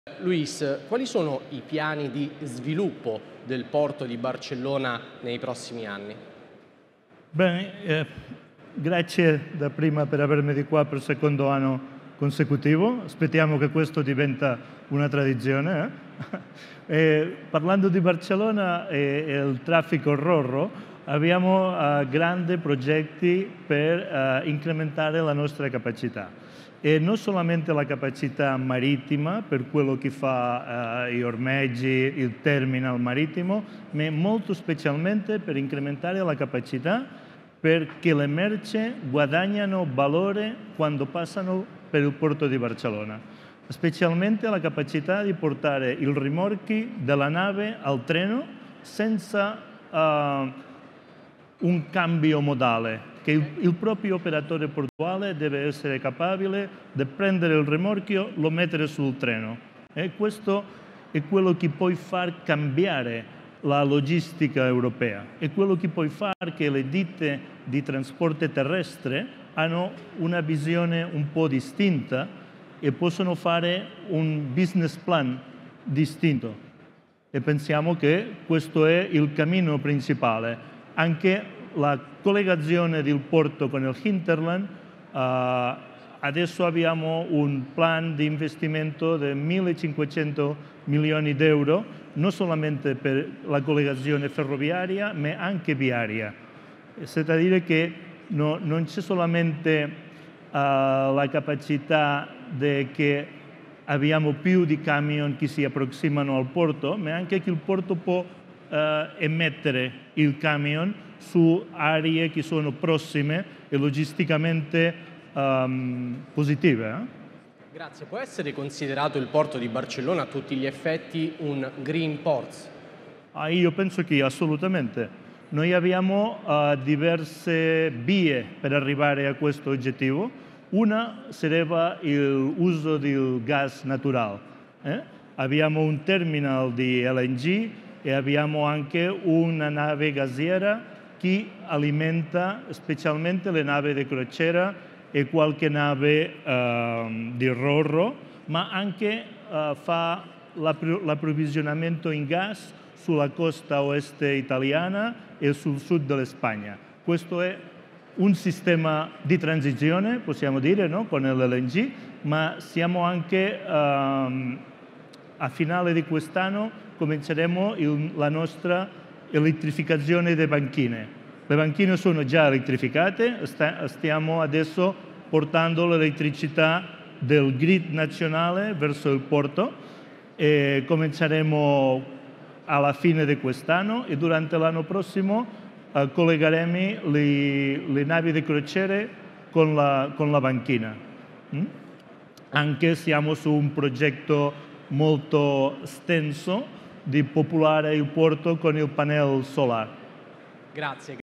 Luis, quali sono i piani di sviluppo del porto di Barcellona nei prossimi anni? Bene, grazie dapprima per avermi di qua per il secondo anno consecutivo. Aspettiamo che questo diventa una tradizione. Parlando di Barcellona e il traffico Rorro, abbiamo grandi progetti per incrementare la nostra capacità. E non solamente la capacità marittima per quello che fa gli ormeggi, il terminal marittimo, ma molto specialmente per incrementare la capacità perché le merci guadagnano valore quando passano per il porto di Barcellona, specialmente la capacità di portare i rimorchi dalla nave al treno senza un cambio modale, che il proprio operatore portuale deve essere capace di prendere il rimorchio, lo mettere sul treno. E questo è quello che può far cambiare la logistica europea, è quello che può fare che le ditte di trasporto terrestre hanno una visione un po' distinta e possono fare un business plan distinto. E pensiamo che questo è il cammino principale. Anche la collegazione del porto con il hinterland, adesso abbiamo un plan di investimento di 1.500 milioni di euro, non solamente per la collegazione ferroviaria, ma anche viaria. È da dire che non c'è solamente la capacità di che abbiamo più di camion che si approssimano al porto, ma anche che il porto può emettere il camion su aree che sono prossime e logisticamente positive. Grazie. Può essere considerato il porto di Barcellona a tutti gli effetti un green port? Io penso che assolutamente. Noi abbiamo diverse vie per arrivare a questo obiettivo. Una sarebbe l'uso del gas naturale. Abbiamo un terminal di LNG e abbiamo anche una nave gassiera che alimenta specialmente le navi di crociera e qualche nave di Rorro, ma anche fa l'approvvigionamento in gas sulla costa oeste italiana e sul sud della Spagna. Questo è un sistema di transizione, possiamo dire, no? Con l'LNG, ma siamo anche a finale di quest'anno cominceremo la nostra elettrificazione delle banchine. Le banchine sono già elettrificate, stiamo adesso portando l'elettricità del grid nazionale verso il porto e cominceremo alla fine di quest'anno e durante l'anno prossimo collegheremo le navi di crociere con la banchina. Anche siamo su un progetto molto esteso di popolare il porto con il pannello solare. Grazie.